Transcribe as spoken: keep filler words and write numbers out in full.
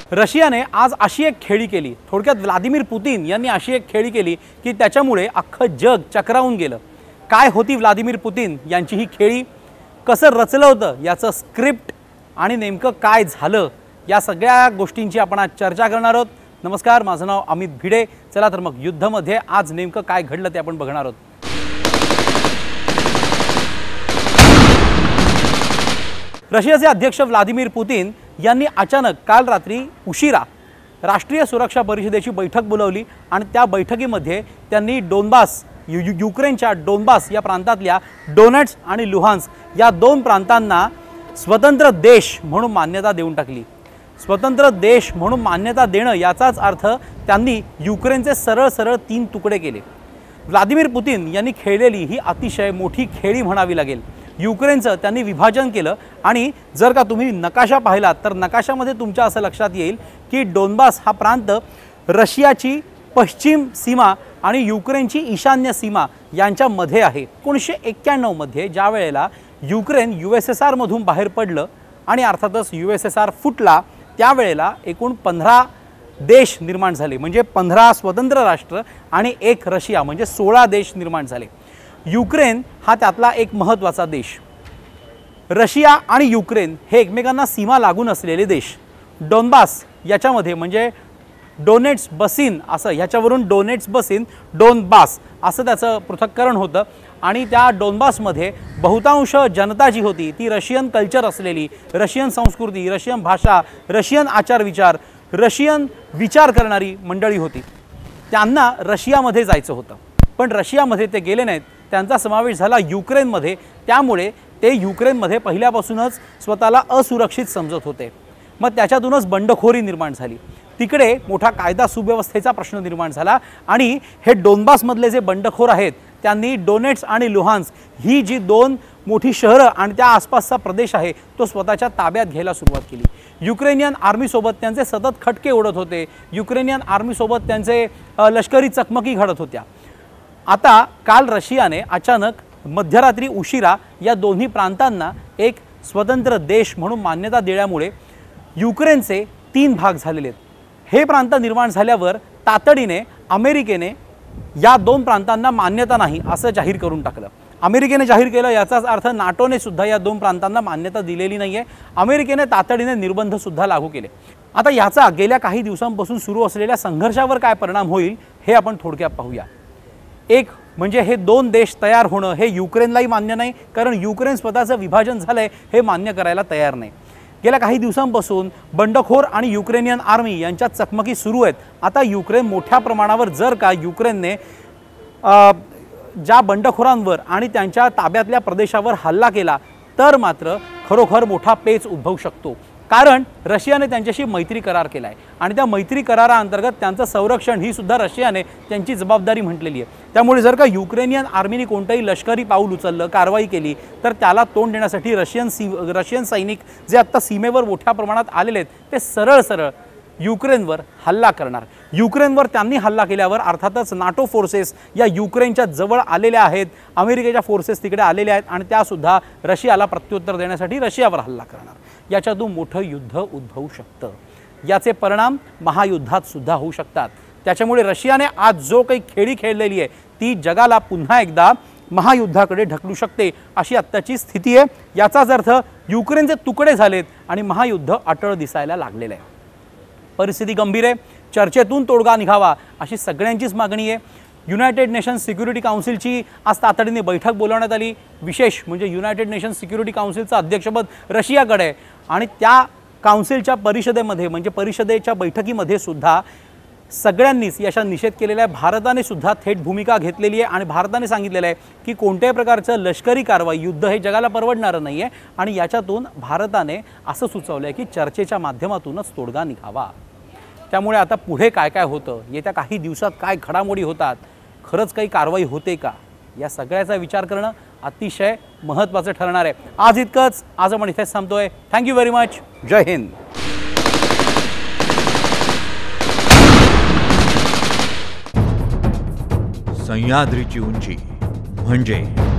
रशियाने आज अशी एक खेळी केली, थोडक्यात व्लादिमीर पुतिन यांनी अशी एक खेळी केली की त्याच्यामुळे अख्खं जग चक्रावून गेलं। काय होती व्लादिमीर पुतिन यांची ही खेळी, कसं रचलं होतं याचं स्क्रिप्ट आणि नेमकं काय झालं, या सगळ्या गोष्टींची आपण आज चर्चा करणार आहोत। नमस्कार, माझं नाव अमित भिडे। चला तर मग युद्धामध्ये आज नेमकं काय घडलं ते आपण बघणार आहोत। रशियाचे अध्यक्ष व्लादिमीर पुतिन यांनी अचानक काल रात्री उशिरा राष्ट्रीय सुरक्षा परिषदेची बैठक बोलावली आणि त्या बैठकीमध्ये त्यांनी डोनबास यु युक्रेनच्या डोनबास या प्रांतातल्या डोनेट्स आणि लुहान्स्क या दोन प्रांतांना स्वतंत्र देश म्हणून मान्यता देऊन टाकली। स्वतंत्र देश म्हणून मान्यता देणं याचाच अर्थ त्यांनी युक्रेनचे सरळ सरळ तीन तुकडे केले। व्लादिमीर पुतिन यांनी खेळलेली ही अतिशय मोठी खेळी म्हणावी लागेल। युक्रेनचं त्यांनी विभाजन केलं आणि जर का तुम्ही नकाशा पाहिलात तर नकाशामध्ये तुमच्या असं लक्षात येईल की डोनबास हा प्रांत रशियाची पश्चिम सीमा आणि युक्रेनची ईशान्य सीमा यांच्यामध्ये आहे। एकोणीसशे एक्क्याण्णव मध्ये ज्या वेळेला Ukraine U S S R मधून बाहेर पडलं आणि अर्थातच यू एस एस आर फुटला, त्यावेळेला एकूण पंधरा देश निर्माण झाले, म्हणजे पंधरा स्वतंत्र राष्ट्र आणि एक रशिया, म्हणजे सोळा देश निर्माण झाले। युक्रेन हा त्यातला एक महत्त्वाचा देश। रशिया आणि युक्रेन हे एकमेकांना सीमा लागून असलेले देश। डोनबास याच्यामध्ये म्हणजे डोनेट्स बसिन असं, ह्याच्यावरून डोनेट्स बसिन डोनबास असं त्याचं पृथक्करण होतं आणि त्या डोनबासमध्ये बहुतांश जनता जी होती ती रशियन कल्चर असलेली, रशियन संस्कृती, रशियन भाषा, रशियन आचारविचार, रशियन विचार करणारी मंडळी होती। त्यांना रशियामध्ये जायचं होतं, पण रशियामध्ये ते गेले नाहीत। त्यांचा समावेश झाला युक्रेनमध्ये, त्यामुळे ते युक्रेनमध्ये पहिल्यापासूनच स्वतःला असुरक्षित समजत होते। मग त्याच्यातूनच बंडखोरी निर्माण झाली, तिकडे मोठा कायदा सुव्यवस्थेचा प्रश्न निर्माण झाला आणि हे डोनबासमधले जे बंडखोर आहेत त्यांनी डोनेट्स आणि लुहान्स्क ही जी दोन मोठी शहरं आणि त्या आसपासचा प्रदेश आहे तो स्वतःच्या ताब्यात घ्यायला सुरुवात केली। युक्रेनियन आर्मीसोबत त्यांचे सतत खटके उडत होते, युक्रेनियन आर्मीसोबत त्यांचे लष्करी चकमकी घडत होत्या। आता काल रशियाने अचानक मध्यरात्री उशिरा या दोन्ही प्रांतांना एक स्वतंत्र देश म्हणून मान्यता दिल्यामुळे युक्रेनचे तीन भाग झालेले आहेत। हे प्रांत निर्माण झाल्यावर तातडीने अमेरिकेने या दोन प्रांतांना मान्यता नाही असं जाहीर करून टाकलं। अमेरिकेने जाहीर केलं याचाच अर्थ नाटोने सुद्धा या दोन प्रांतांना मान्यता दिलेली नाहीये। अमेरिकेने तातडीने निर्बंध सुद्धा लागू केले। आता याचा गेल्या काही दिवसांपासून सुरू असलेल्या संघर्षावर काय परिणाम होईल हे आपण थोडक्यात पाहूया। एक म्हणजे हे दोन देश तयार होणं हे युक्रेनलाही मान्य नाही, कारण युक्रेन स्वतःचं विभाजन झालंय हे मान्य करायला तयार नाही। गेल्या काही दिवसांपासून बंडखोर आणि युक्रेनियन आर्मी यांच्यात चकमकी सुरू आहेत। आता युक्रेन मोठ्या प्रमाणावर जर का युक्रेनने ज्या बंडखोरांवर आणि त्यांच्या ताब्यातल्या प्रदेशावर हल्ला केला तर मात्र खरोखर मोठा पेच उद्भवू शकतो, कारण रशियाने त्यांच्याशी मैत्री करार केला आहे आणि त्या मैत्री कराराअंतर्गत त्यांचं संरक्षण ही सुद्धा रशियाने त्यांची जबाबदारी म्हटलेली आहे। त्यामुळे जर का युक्रेनियन आर्मीने कोणतंही लष्करी पाऊल उचललं, कारवाई केली तर त्याला तोंड देण्यासाठी रशियन सी रशियन सैनिक जे आत्ता सीमेवर मोठ्या प्रमाणात आलेले आहेत ते सरळ सरळ युक्रेनवर हल्ला करणार। युक्रेनवर त्यांनी हल्ला केल्यावर अर्थातच नाटो फोर्सेस या युक्रेनच्या जवळ आलेल्या आहेत, अमेरिकेच्या फोर्सेस तिकडे आलेल्या आहेत आणि त्यासुद्धा रशियाला प्रत्युत्तर देण्यासाठी रशियावर हल्ला करणार। याच्यातून मोठं युद्ध उद्भवू शकतं, याचे परिणाम महायुद्धात सुद्धा होऊ शकतात। त्याच्यामुळे रशियाने आज जो काही खेळी खेळलेली आहे ती जगाला पुन्हा एकदा महायुद्धाकडे ढकलू शकते, अशी आत्ताची स्थिती आहे। याचाच अर्थ युक्रेनचे तुकडे झालेत आणि महायुद्ध अटळ दिसायला लागलेलं आहे। परिस्थिती गंभीर आहे, चर्चेतून तोडगा निघावा अशी सगळ्यांचीच मागणी आहे। युनायटेड नेशन्स सिक्युरिटी काउन्सिलची आज तातडीने बैठक बोलावण्यात आली। विशेष म्हणजे युनायटेड नेशन्स सिक्युरिटी काउन्सिलचं अध्यक्षपद रशियाकडे आहे आणि त्या काउन्सिलच्या परिषदेमध्ये म्हणजे परिषदेच्या बैठकीमध्ये सुद्धा सगळ्यांनीच याचा निषेध केलेला आहे। भारताने सुद्धा थेट भूमिका घेतलेली आहे आणि भारताने सांगितलेलं आहे की कोणत्याही प्रकारचं लष्करी कारवाई, युद्ध हे जगाला परवडणारं नाही आहे आणि याच्यातून भारताने असं सुचवलं आहे की चर्चेच्या माध्यमातूनच तोडगा निघावा। त्यामुळे आता पुढे काय काय होतं, येत्या काही दिवसात काय घडामोडी होतात, खरंच काही कारवाई होते का, या सगळ्याचा विचार करणं अतिशय महत्त्वाचं ठरणार आहे। आज इतकंच, आज आपण इथेच थांबतोय। Thank you very much. जय हिंद। सह्याद्रीची उंची म्हणजे